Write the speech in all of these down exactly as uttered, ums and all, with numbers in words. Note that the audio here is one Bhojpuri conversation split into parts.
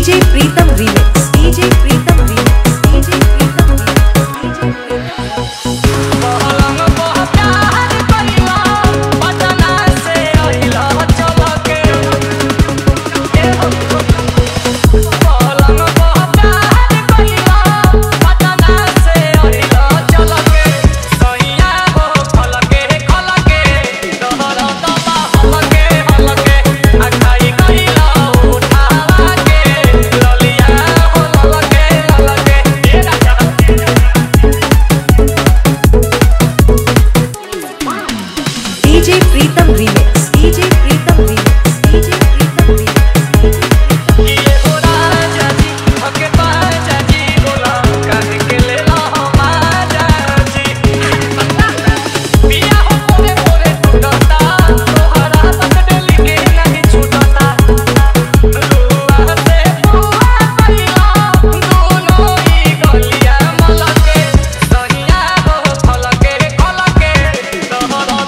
DJ Pritam remix DJ Pritam remix DJ Pritam remix DJ Pritam remix DJ Pritam remix DJ Pritam remix ये हो राजा जी हके बाजा जी बोला काहे के ले लो माजा जी पिया हो मोरे मोरे टूटता तोहरा बदल के नहीं छूटता रुआ से बुआ कइला दोनों ही गलिया मलके सहिया हो फलके खलके तोहरा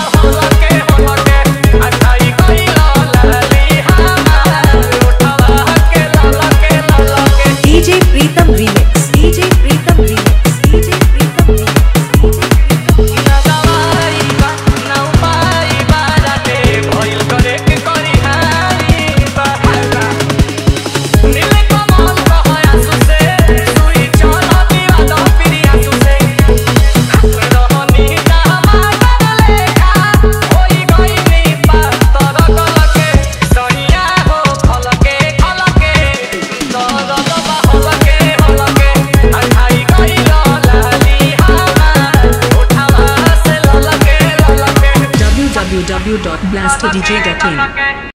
DJ Pritam remix DJ Pritam remix DJ Pritam remix ना दवाई बा ना उपाय बाराते भइल करे के करी हाई बहारा नीले कमल कहया सुसे सुई चला दीवाना प्रिया सुसे रहनी दामाद लेखा होई गइनी पातर गलके सहिया हो खलके खलके दरद w w w dot blast d j dot in